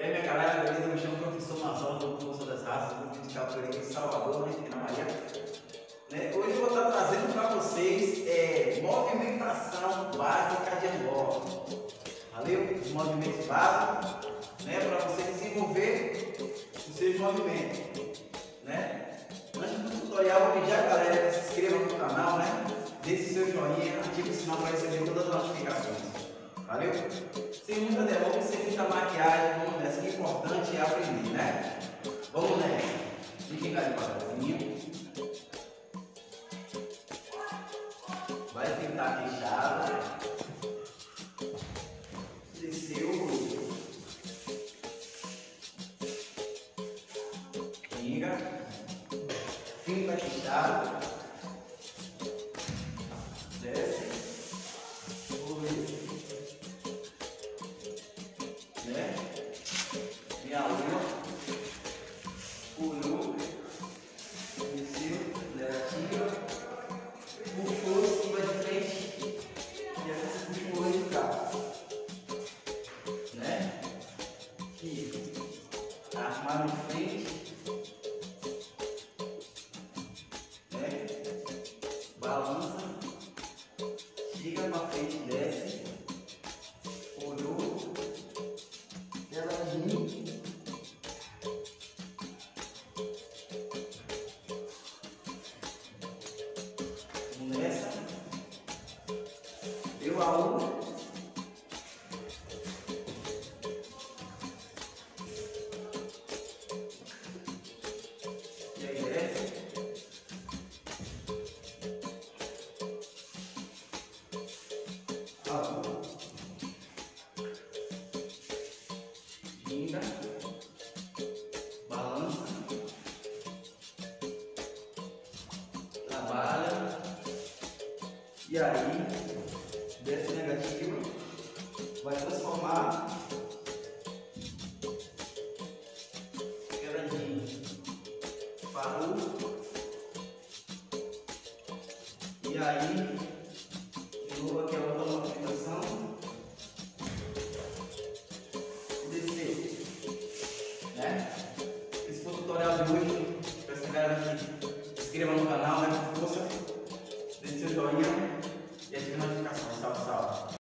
aí minha galera, beleza? Eu me chamo Professor Mazão do Força das Raças, do Vídeo de Capoeira em Salvador, né, aqui na Bahia. Né? Hoje eu vou estar trazendo para vocês movimentação básica de Angola. Valeu? Os movimentos básicos, né, para você desenvolver os seus movimentos. Né? Antes do tutorial, eu vou pedir a galera que se inscreva no canal, né? Deixe seu joinha, ative o sinal para receber todas as notificações. Valeu? Sem muita delonga, sem muita maquiagem, vamos nessa. O que é importante é aprender, né? Vamos nessa. Fiquem devagarzinho. Vai tentar fechada. Desceu. Liga. Finta fechada. Desce. Né? Minha lua, pulou, desceu, negativa, puxou, esquiva de frente e essa se puxou de cá. Né? Aqui, as mãos de frente, né? Balança, chega para frente, desce, olhou. Nessa, deu a um, e aí desce, a um, ginga, balança, trabalha, e aí desce negativa, vai transformar quedadinho, parou, e aí